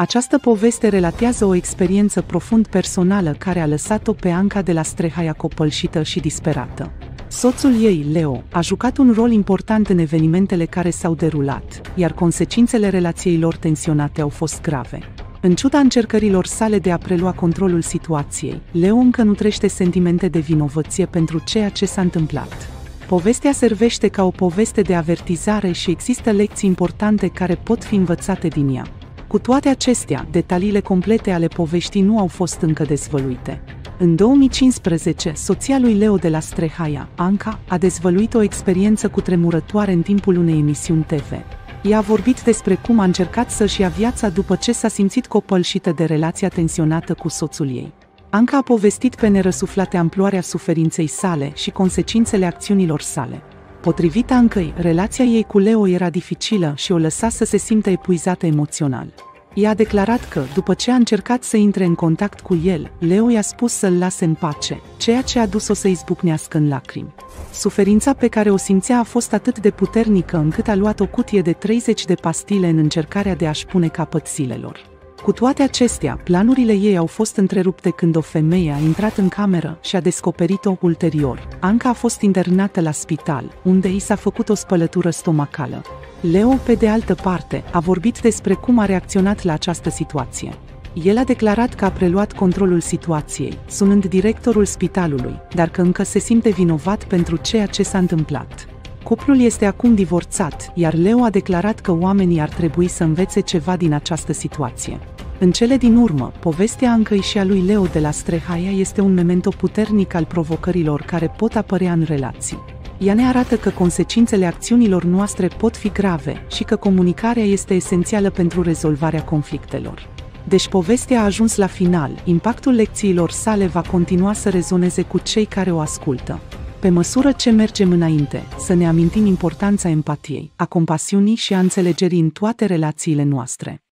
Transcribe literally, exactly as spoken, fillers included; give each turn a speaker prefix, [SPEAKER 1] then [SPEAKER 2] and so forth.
[SPEAKER 1] Această poveste relatează o experiență profund personală care a lăsat-o pe Anca de la Strehaia copălșită și disperată. Soțul ei, Leo, a jucat un rol important în evenimentele care s-au derulat, iar consecințele relației lor tensionate au fost grave. În ciuda încercărilor sale de a prelua controlul situației, Leo încă nutrește sentimente de vinovăție pentru ceea ce s-a întâmplat. Povestea servește ca o poveste de avertizare și există lecții importante care pot fi învățate din ea. Cu toate acestea, detaliile complete ale poveștii nu au fost încă dezvăluite. În două mii cincisprezece, soția lui Leo de la Strehaia, Anca, a dezvăluit o experiență cutremurătoare în timpul unei emisiuni T V. Ea a vorbit despre cum a încercat să-și ia viața după ce s-a simțit copălșită de relația tensionată cu soțul ei. Anca a povestit pe nerăsuflate amploarea suferinței sale și consecințele acțiunilor sale. Potrivit Ancăi, relația ei cu Leo era dificilă și o lăsa să se simtă epuizată emoțional. Ea a declarat că, după ce a încercat să intre în contact cu el, Leo i-a spus să-l lase în pace, ceea ce a dus-o să izbucnească în lacrimi. Suferința pe care o simțea a fost atât de puternică încât a luat o cutie de treizeci de pastile în încercarea de a-și pune capăt zilelor. Cu toate acestea, planurile ei au fost întrerupte când o femeie a intrat în cameră și a descoperit-o ulterior. Anca a fost internată la spital, unde i s-a făcut o spălătură stomacală. Leo, pe de altă parte, a vorbit despre cum a reacționat la această situație. El a declarat că a preluat controlul situației, sunând directorul spitalului, dar că încă se simte vinovat pentru ceea ce s-a întâmplat. Cuplul este acum divorțat, iar Leo a declarat că oamenii ar trebui să învețe ceva din această situație. În cele din urmă, povestea Ancăi și a lui Leo de la Strehaia este un memento puternic al provocărilor care pot apărea în relații. Ea ne arată că consecințele acțiunilor noastre pot fi grave și că comunicarea este esențială pentru rezolvarea conflictelor. Deci povestea a ajuns la final, impactul lecțiilor sale va continua să rezoneze cu cei care o ascultă. Pe măsură ce mergem înainte, să ne amintim importanța empatiei, a compasiunii și a înțelegerii în toate relațiile noastre.